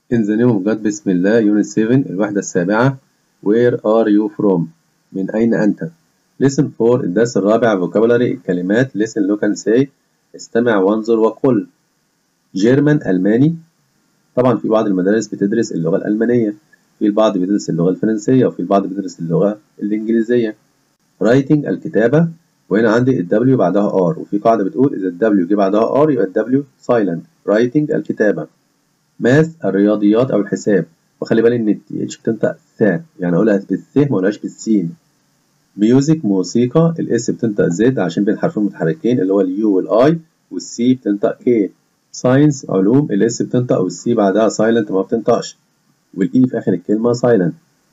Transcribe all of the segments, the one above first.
In the name of God بسم الله Unit 7 الوحدة السابعة Where are you from؟ من أين أنت؟ Listen 4 الدرس الرابع Vocabulary الكلمات Listen look and say استمع وانظر وقل German ألماني. طبعا في بعض المدارس بتدرس اللغة الألمانية، في البعض بيدرس اللغة الفرنسية، وفي البعض بيدرس اللغة الإنجليزية. Writing الكتابة، وهنا عندي ال W بعدها R، وفي قاعدة بتقول إذا ال W جه بعدها R يبقى ال W silent. Writing الكتابة. ماث الرياضيات أو الحساب، وخلي بالي إن التي اتش بتنطق ث، يعني أقولها بالث ما أقولهاش بالسين. ميوزك موسيقى، الإس بتنطق زد عشان بين حرفين متحركين اللي هو اليو والآي، والسي بتنطق كي. ساينس علوم، الإس بتنطق والسي بعدها سايلنت ما بتنطقش، والإي في آخر الكلمة سايلنت.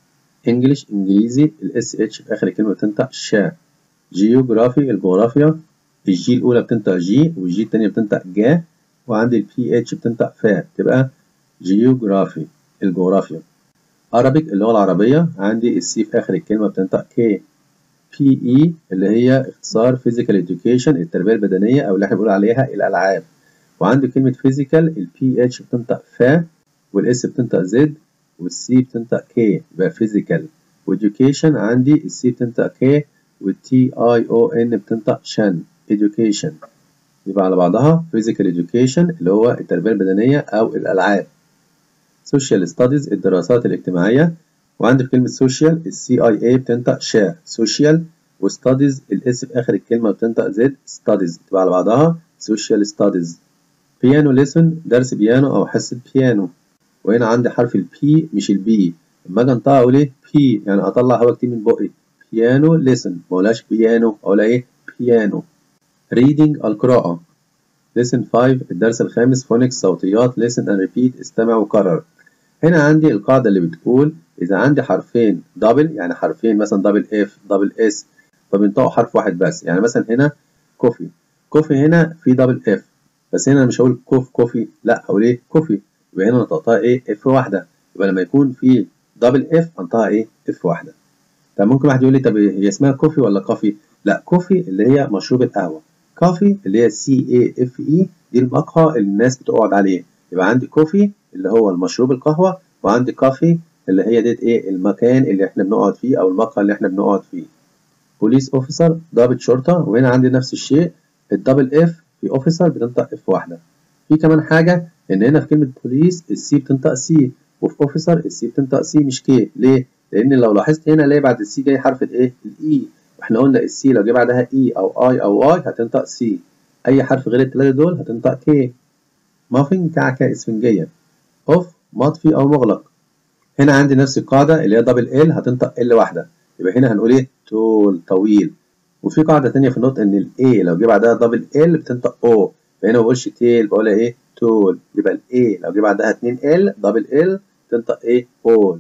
إنجلش إنجليزي، الإس اتش في آخر الكلمة بتنطق شا. جيوغرافي الجغرافيا، الجي الأولى بتنطق جي والجي التانية بتنطق جا، وعندي البي اتش بتنطق فا، تبقى جيوغرافي الجغرافيا. Arabic اللغة العربية، عندي السي في آخر الكلمة بتنطق كي. بي إي اللي هي اختصار Physical Education التربية البدنية أو اللي احنا بنقول عليها الألعاب، وعندي كلمة Physical البي اتش بتنطق فا والإس بتنطق زد والسي بتنطق كي يبقى Physical. وإديوكيشن عندي السي بتنطق كي والتي اي او ان بتنطق شن Education، يبقى على بعضها Physical Education اللي هو التربية البدنية أو الألعاب. Social Studies الدراسات الاجتماعية، وعندي في كلمة Social السي اي اي بتنطق شا Social، وستاديز الاس في آخر الكلمة بتنطق زد Studies، تبقى على بعضها Social Studies. Piano Lesson درس بيانو أو حصة بيانو، وهنا عندي حرف البي مش البي، لما أجي أنطقها أقول إيه؟ بي، يعني أطلع هوا كتير من بقي. Piano Lesson ما أقولهاش بيانو، أقولها إيه؟ بيانو. Reading القراءة. Lesson 5 الدرس الخامس Phonics صوتيات Listen and repeat استمع وكرر. هنا عندي القاعدة اللي بتقول إذا عندي حرفين دبل، يعني حرفين مثلا دبل اف دبل اس، فبينطقوا حرف واحد بس، يعني مثلا هنا كوفي، كوفي هنا في دبل اف، بس هنا مش هقول كوفي، لا هقول ايه كوفي، يبقى هنا نطقتها ايه اف واحدة، يبقى لما يكون في دبل اف انطقها ايه اف واحدة. طب ممكن واحد يقول لي طب هي اسمها كوفي ولا كافي؟ لا كوفي اللي هي مشروب القهوة، كافي اللي هي سي اي اف اي دي المقهى اللي الناس بتقعد عليه، يبقى عندي كوفي اللي هو المشروب القهوة، وعندي كافي اللي هي ديت ايه المكان اللي احنا بنقعد فيه او المقهى اللي احنا بنقعد فيه. بوليس اوفيسر ضابط شرطة، وهنا عندي نفس الشيء الدبل اف في اوفيسر بتنطق اف واحدة. في كمان حاجة ان هنا في كلمة بوليس السي بتنطق سي، وفي اوفيسر السي بتنطق سي مش كي. ليه؟ لان لو لاحظت هنا الاقي بعد السي جاي حرف الايه الاي، واحنا قلنا السي لو جه بعدها اي او اي او واي هتنطق سي، اي حرف غير الثلاثة دول هتنطق كي. مافن كعكة اسفنجية. اوف مطفي او مغلق، هنا عندي نفس القاعدة اللي هي دبل ال هتنطق ال واحدة، يبقى هنا هنقول ايه طول طويل. وفي قاعدة تانية في النطق ان الاي لو جه بعدها دبل ال بتنطق او، فهنا ما بقولش تيل بقولها ايه تول، يبقى الاي لو جه بعدها 2 ال دبل ال تنطق ايه اول.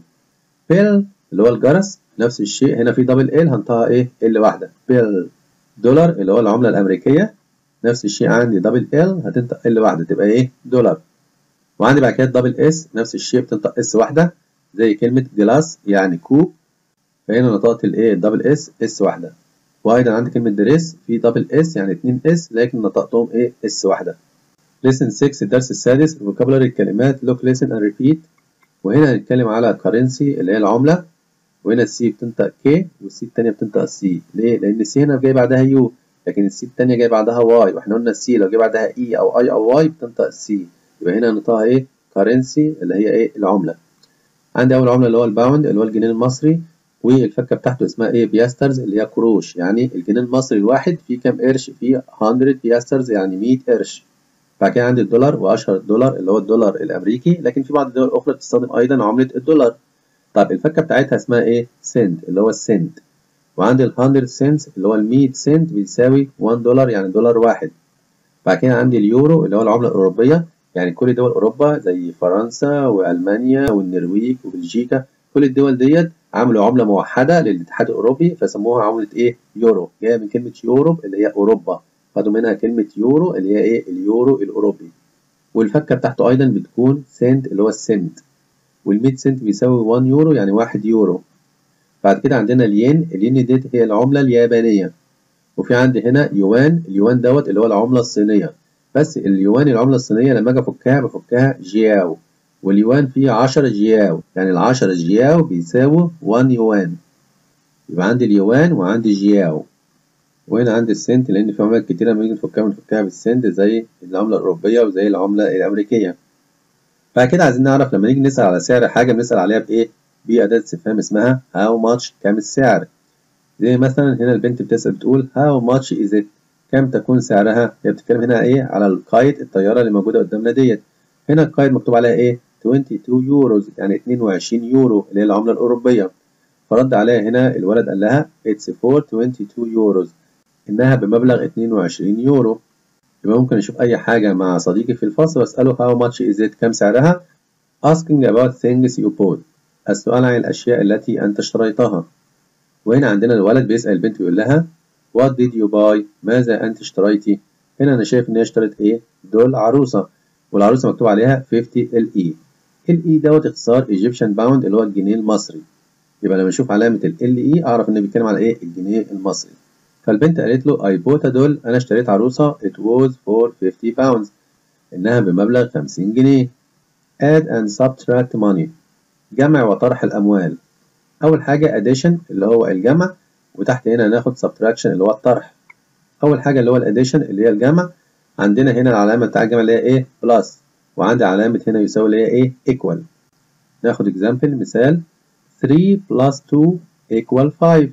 بيل اللي هو الجرس نفس الشيء، هنا في دبل ال هنطقها ايه ال واحدة بيل. دولار اللي هو العملة الأمريكية نفس الشيء عندي دبل ال هتنطق ال واحدة تبقى ايه دولار. وعندي بعد كده دبل اس نفس الشيء بتنطق اس واحدة زي كلمة جلاس يعني كوب، فهنا نطقت الايه دبل اس اس واحدة. وايضا عندي كلمة دريس في دبل اس يعني 2 اس لكن نطقتهم ايه اس واحدة. lesson 6 الدرس السادس vocabulary الكلمات look listen and repeat، وهنا هنتكلم على currency اللي هي العملة، وهنا السي بتنطق كي والسي التانية بتنطق سي. ليه؟ لأن السي هنا جاي بعدها يو لكن السي التانية جاي بعدها واي، واحنا قلنا السي لو جاي بعدها اي أو اي أو واي بتنطق سي، يبقى هنا نطقها ايه currency اللي هي ايه العملة. عندي أول عملة اللي هو الباوند اللي هو الجنيه المصري، والفكة بتاعته اسمها ايه بياسترز اللي هي قروش، يعني الجنيه المصري الواحد فيه كام قرش؟ فيه 100 بياسترز يعني 100 قرش. بعد كده عندي الدولار، وأشهر الدولار اللي هو الدولار الأمريكي، لكن في بعض الدول الأخرى بتستخدم أيضا عملة الدولار. طب الفكة بتاعتها اسمها ايه؟ سنت اللي هو السنت. وعندي ال 100 سنت اللي هو ال 100 سنت بيساوي 1 دولار يعني دولار واحد. بعد كده عندي اليورو اللي هو العملة الأوروبية، يعني كل دول أوروبا زي فرنسا وألمانيا والنرويج وبلجيكا، كل الدول ديت عملوا عملة موحدة للاتحاد الأوروبي فسموها عملة إيه؟ يورو، جاية من كلمة يوروب اللي هي أوروبا، خدوا منها كلمة يورو اللي هي إيه؟ اليورو الأوروبي. والفكة بتاعته أيضا بتكون سنت اللي هو السنت، وال100 سنت بيساوي 1 يورو يعني 1 يورو. بعد كده عندنا الين، الين ديت هي العملة اليابانية. وفي عندي هنا يوان، اليوان دوت اللي هو العملة الصينية، بس اليوان العملة الصينية لما أجي أفكها بفكها جياو، واليوان فيه 10 جياو، يعني ال10 جياو بيساووا 1 يوان. يبقى عندي اليوان وعندي الجياو، وهنا عندي السنت لأن في عملات كتيرة لما نيجي نفكها بالسنت زي العملة الأوروبية وزي العملة الأمريكية. بعد كده عايزين نعرف لما نيجي نسأل على سعر حاجة بنسأل عليها بإيه؟ بأداة استفهام اسمها how much، كام السعر. زي مثلا هنا البنت بتسأل بتقول how much is it، كام تكون سعرها. هي بتتكلم هنا إيه؟ على الكايت، الطيارة اللي موجودة قدامنا ديت. هنا الكايت مكتوب عليها إيه؟ 22 يوروز، يعني 22 يورو اللي هي العملة الأوروبية. فرد عليها هنا الولد قال لها it's for 22 يوروز، إنها بمبلغ 22 يورو. يبقى ممكن أشوف أي حاجة مع صديقي في الفصل وأسأله how much is it، كام سعرها. asking about things you bought، السؤال عن الأشياء التي أنت اشتريتها. وهنا عندنا الولد بيسأل البنت بيقول لها what did you buy، ماذا أنت اشتريتي. هنا أنا شايف إن هي اشترت إيه؟ دول عروسة، والعروسة مكتوب عليها 50 LE. LE دوت اختصار Egyptian pound اللي هو الجنيه المصري. يبقى لما أشوف علامة ال LE أعرف إنه بيتكلم على إيه؟ الجنيه المصري. فالبنت قالت له I bought a doll، أنا اشتريت عروسة it was for 50 pounds، إنها بمبلغ 50 جنيه. add and subtract money، جمع وطرح الأموال. أول حاجة addition اللي هو الجمع، وتحت هنا هناخد subtraction اللي هو الطرح. أول حاجة اللي هو الaddition اللي هي الجمع، عندنا هنا العلامة بتاع الجمع اللي هي إيه؟ plus، وعندي علامة هنا يساوي اللي هي إيه؟ equal. ناخد example مثال 3 plus 2 equal 5،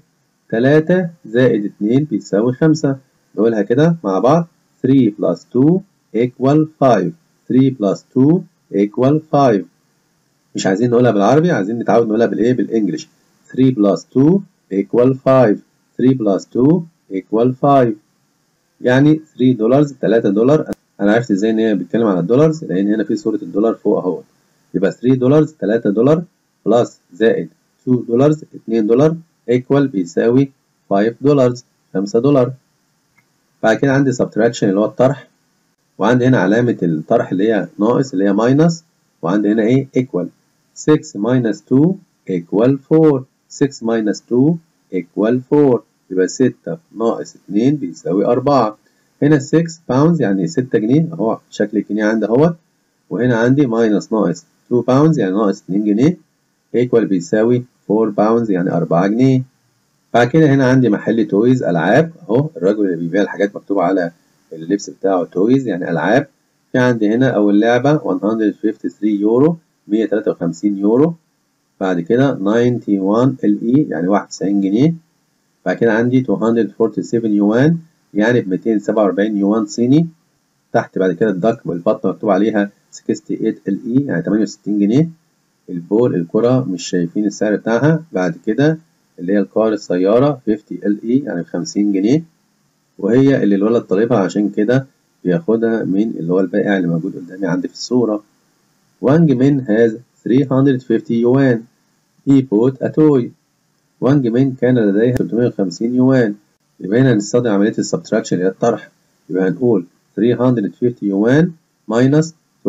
3 زائد 2 بيساوي 5. نقولها كده مع بعض 3 plus 2 equal 5، 3 plus 2 equal 5. مش عايزين نقولها بالعربي، عايزين نتعود نقولها بالايه؟ بالانجلش. 3 plus 2 equal 5، 3 plus 2 equal 5. يعني 3 دولار، 3 دولار. انا عرفت ازاي ان هي بتتكلم على الدولارز لان هنا في صورة الدولار فوق اهو. يبقى 3 دولار، 3 دولار بلس زائد 2 دولار 2 دولار equal بيساوي 5 دولار، 5 دولار. بعد كده عندي subtraction اللي هو الطرح، وعندي هنا علامة الطرح اللي هي ناقص اللي هي ماينس، وعندي هنا ايه؟ equal. 6 minus 2 equal 4، 6 minus 2 equal 4. يبقى 6 ناقص 2 بيساوي 4. هنا 6 باوندز يعني 6 جنيه اهو شكل الجنيه عندي اهوت، وهنا عندي ماينس ناقص 2 باوندز يعني ناقص 2 جنيه equal بيساوي 4 باوندز يعني 4 جنيه. بعد كده هنا عندي محل تويز ألعاب أهو، الراجل اللي بيبيع الحاجات مكتوب على اللبس بتاعه تويز يعني ألعاب. في عندي هنا أول لعبة 153 يورو، 153 يورو. بعد كده 91 LE يعني 91 جنيه. بعد كده عندي 247 يوان يعني ب 247 يوان صيني. تحت بعد كده الدك والبطة مكتوب عليها 68 LE يعني 68 جنيه. البول الكرة مش شايفين السعر بتاعها. بعد كده اللي هي الكار السيارة 50 LE يعني ب50 جنيه، وهي اللي الولد طالبها عشان كده بياخدها من اللي هو البائع اللي موجود قدامي عندي في الصورة. وانج من has 350 يوان he bought a toy. وانج من كان لديها 350 يوان. يبقى هنا هنستخدم عملية السبتراكشن اللي هي الطرح. يبقى هنقول 350 يوان minus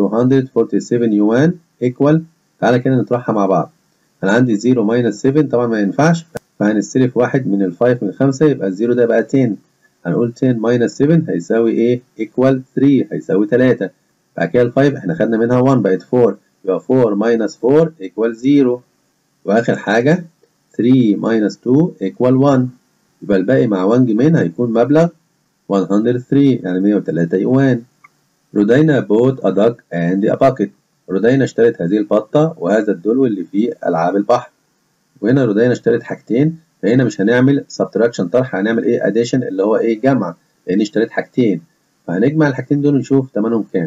247 يوان equal. تعالى كده نطرحها مع بعض. أنا عندي 0 minus 7 طبعا ما ينفعش، فهنستلف واحد من ال 5 من 5 يبقى الزيرو ده بقى 10. هنقول 10 minus 7 هيساوي إيه؟ equal 3 هيساوي 3. بعد كده ال 5 إحنا خدنا منها 1 بقت 4، يبقى 4 minus 4 equal 0. وآخر حاجة 3 minus 2 equal 1. يبقى الباقي مع 1 جنيه هيكون مبلغ 103 يعني 103 يوان. رودينا bought a duck and a bucket. رودينا اشترت هذه البطة وهذا الدلو اللي فيه ألعاب البحر. وهنا رودينا اشترت حاجتين، فهنا مش هنعمل subtraction طرح، هنعمل ايه؟ addition اللي هو ايه؟ جمع، لأن اشترت حاجتين. فهنجمع الحاجتين دول ونشوف تمنهم كام.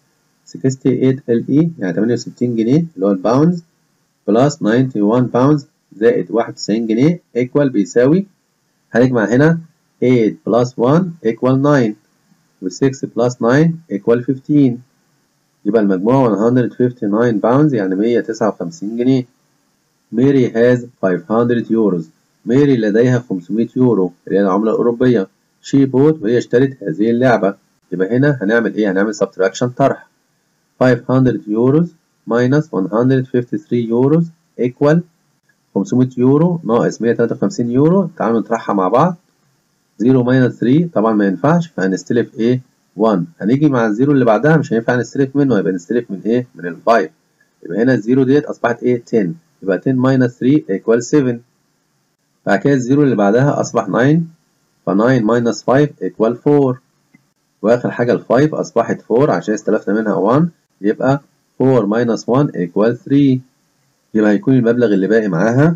68 LE يعني 68 جنيه اللي هو الباوندز بلس 91 باوندز زائد 91 جنيه equal بيساوي. هنجمع هنا 8 plus 1 equal 9 و 6 plus 9 equal 15. يبقى المجموع 159 باوندز يعني 159 جنيه. ماري has 500 يوروز. ماري لديها 500 يورو اللي هي العملة الأوروبية. she bought وهي اشترت هذه اللعبة. يبقى هنا هنعمل إيه؟ هنعمل subtraction طرح. 500 يوروز minus 153 يوروز equal 500 يورو ناقص 153 يورو. تعالوا نطرحها مع بعض. 0 minus 3 طبعا ما ينفعش، فهنستلف إيه؟ 1. هنيجي مع الزيرو اللي بعدها مش هينفع نستلف منه، يبقى نستلف من إيه؟ من ال 5. يبقى هنا الزيرو ديت أصبحت إيه 10، يبقى 10 minus 3 equals 7. بعد كده الزيرو اللي بعدها أصبح 9، ف 9 minus 5 equal 4. وآخر حاجة ال 5 أصبحت 4 عشان استلفنا منها 1، يبقى 4 minus 1 equal 3. يبقى هيكون المبلغ اللي باقي معاها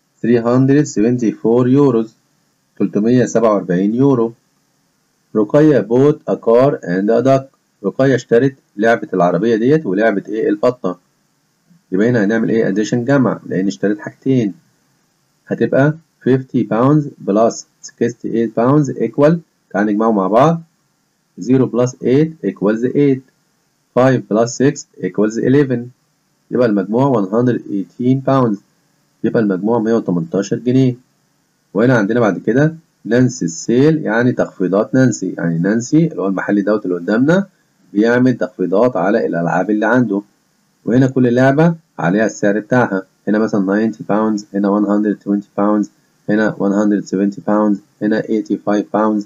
374 يوروز، 347 يورو. رقية bought a car and a duck. رقية اشترت لعبة العربية ديت ولعبة ايه البطة. يبقى هنا هنعمل ايه addition جمع لأن اشترت حاجتين. هتبقى 50 pounds plus 68 pounds equal، تعال نجمعهم مع بعض. 0 plus 8 equals 8، 5 plus 6 equals 11. يبقى المجموع 118 pounds، يبقى المجموع 118 جنيه. وهنا عندنا بعد كده نانسي السيل، يعني تخفيضات نانسي، يعني نانسي اللي هو المحل دوت اللي قدامنا بيعمل تخفيضات على الألعاب اللي عنده. وهنا كل لعبة عليها السعر بتاعها، هنا مثلا 90 pounds، هنا 120 pounds، هنا 170 pounds، هنا 85 pounds،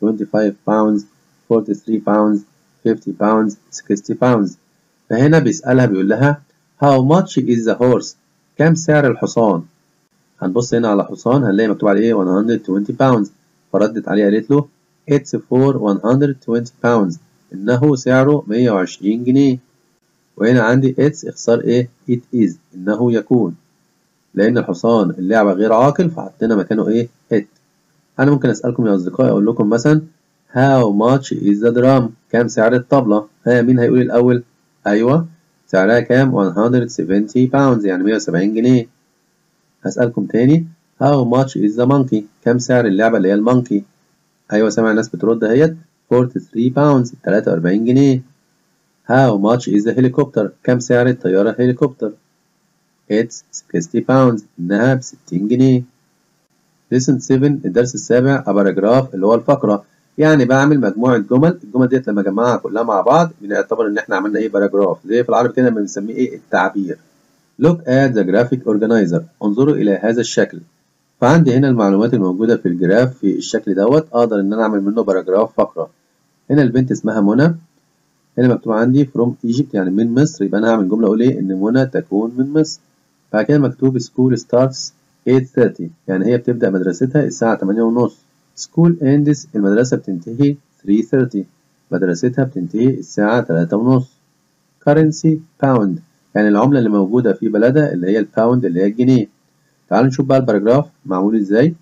25 pounds، 43 pounds، 50 pounds، 60 pounds. فهنا بيسألها بيقول لها how much is the horse؟ كم سعر الحصان؟ هنبص هنا على حصان هنلاقي مكتوب عليه ايه 120 pounds، فردت عليه قالت له it's for 120 pounds، إنه سعره 120 جنيه. وهنا عندي it's اختصار ايه it is، إنه يكون، لأن الحصان اللعبة غير عاقل فحطينا مكانه ايه it. أنا ممكن أسألكم يا أصدقائي أقول لكم مثلا how much is the drum؟ كام سعر الطبلة؟ ها مين هيقول الأول؟ أيوه سعرها كام 170 pounds، يعني 170 جنيه. هسألكم تاني how much is the monkey؟ كام سعر اللعبة اللي هي المونكي؟ أيوة سامع الناس بترد اهيت 43 pounds، 43 جنيه. how much is the helicopter؟ كام سعر الطيارة الهليكوبتر؟ it's 60 pounds، إنها ب 60 جنيه. lesson 7 الدرس السابع a paragraph اللي هو الفقرة، يعني بعمل مجموعة جمل، الجمل ديت لما أجمعها كلها مع بعض بنعتبر إن إحنا عملنا إيه باراجراف، زي في العربي كده لما بنسميه إيه التعبير. look at the graphic organizer، انظروا إلى هذا الشكل. فعندي هنا المعلومات الموجودة في الجراف في الشكل دوت أقدر إن أنا أعمل منه باراجراف فقرة. هنا البنت اسمها منى، هنا مكتوب عندي from Egypt يعني من مصر، يبقى أنا هعمل جملة أقول إيه إن منى تكون من مصر. بعد كده مكتوب school starts 8:30 يعني هي بتبدأ مدرستها الساعة 8:30. school ends المدرسة بتنتهي 3:30، مدرستها بتنتهي الساعة 3:30. currency pound يعني العملة اللي موجودة في بلدها اللي هي الباوند اللي هي الجنيه. تعالوا نشوف بقى الباراجراف معمول ازاي.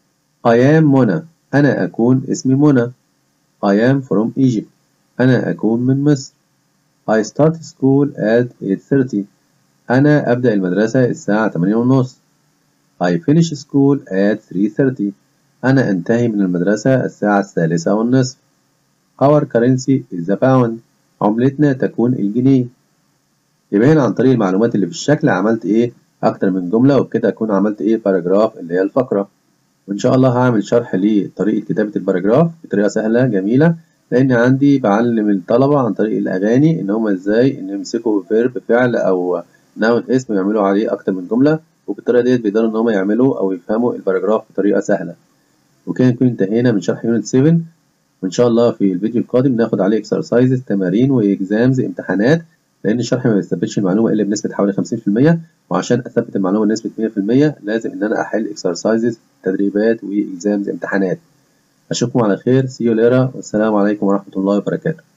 I am منى، أنا أكون اسمي منى. I am from Egypt، أنا أكون من مصر. I start school at 8:30، أنا أبدأ المدرسة الساعة 8:30. I finish school at 3:30، أنا أنتهي من المدرسة الساعة 3:30. Our currency is the pound، عملتنا تكون الجنيه. يبقى هنا عن طريق المعلومات اللي في الشكل عملت إيه أكتر من جملة، وبكده أكون عملت إيه باراجراف اللي هي الفقرة. وإن شاء الله هعمل شرح لطريقة كتابة الباراجراف بطريقة سهلة جميلة، لأن عندي بعلم الطلبة عن طريق الأغاني إن هما إزاي إن يمسكوا فيرب فعل أو نون اسم ويعملوا عليه أكتر من جملة، وبالطريقة ديت بيقدروا إن هما يعملوا أو يفهموا الباراجراف بطريقة سهلة. وكده نكون انتهينا من شرح يونت 7، وإن شاء الله في الفيديو القادم ناخد عليه إكسرسايزز تمارين وإكزامز امتحانات، لأن الشرح ما بيثبتش المعلومة إلا بنسبة حوالي 50%، وعشان أثبت المعلومة بنسبة 100% لازم إن أنا أحل إكسرسايزز تدريبات وإكزامز امتحانات. أشوفكم على خير، see you later، والسلام عليكم ورحمة الله وبركاته.